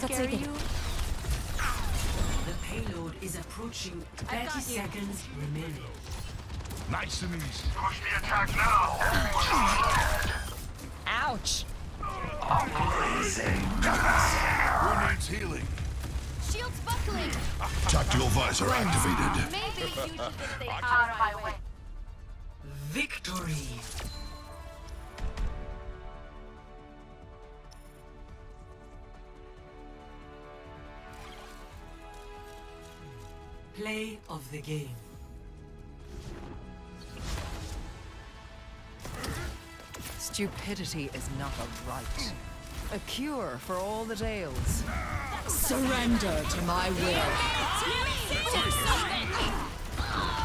scare you? The payload is approaching. 30 seconds remaining. Nice and easy. Push the attack now. Ouch! Who needs healing? Shields buckling. Tactical visor activated. Maybe you should just stay Out of my way. Victory. Play of the game. Stupidity is not a right. A cure for all the ails. Surrender to my will.